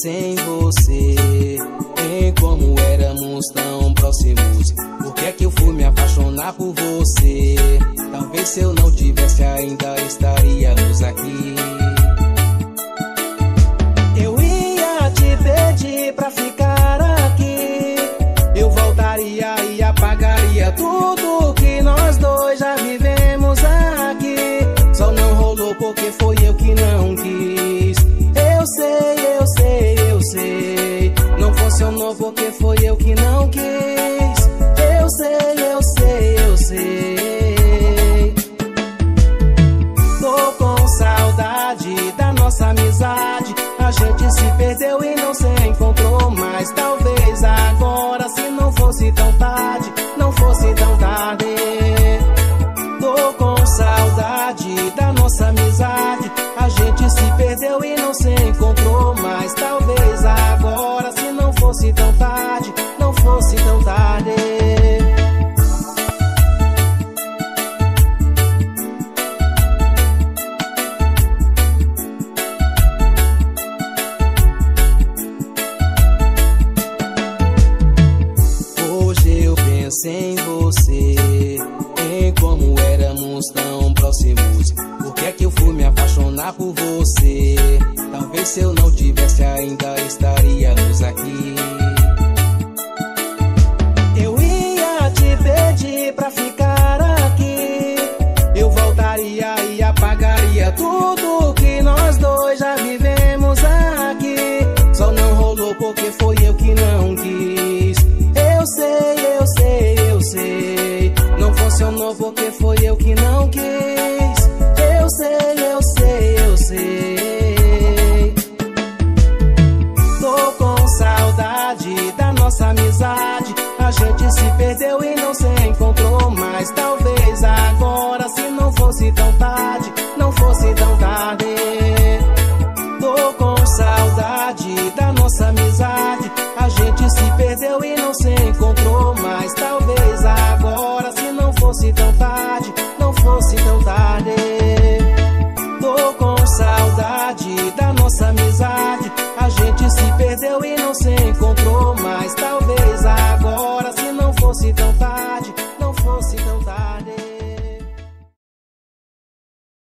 sem você, em como éramos tão próximos. Por que é que eu fui me apaixonar por você? Talvez se eu não tivesse ainda estaríamos aqui. Eu ia te pedir pra ficar aqui, eu voltaria e apagaria tudo que nós dois já vivemos aqui. Só não rolou porque foi eu que não quis. Eu sei, eu sei, eu sei. Não funcionou porque foi eu que não quis. Eu sei, eu sei, eu sei. Tô com saudade da nossa amizade. A gente se perdeu e não se encontrou mais. Talvez agora, se não fosse tão tarde, não fosse tão tarde. Tô com saudade da nossa amizade. A gente se perdeu e não se encontrou mais. Talvez agora, se não fosse tão tarde, não fosse tão tarde. Hoje eu penso em você, em como éramos tão próximos. Por que é que eu fui me apaixonar por você? Talvez se eu não tivesse ainda estaríamos aqui. Eu ia te pedir pra ficar aqui, eu voltaria e apagaria tudo que nós dois já vivemos aqui. Só não rolou porque foi eu que não quis. Eu sei, eu sei, eu sei. Não funcionou porque foi eu que não quis. Eu sei, eu sei, eu sei. Tô com saudade da nossa amizade. A gente se perdeu e não se encontrou mais. Talvez agora, se não fosse tão tarde, não fosse tão tarde. Tô com saudade da nossa amizade. A gente se perdeu e não se encontrou mais. Talvez agora, se não fosse tão tarde, não fosse tão tarde. Tô com saudade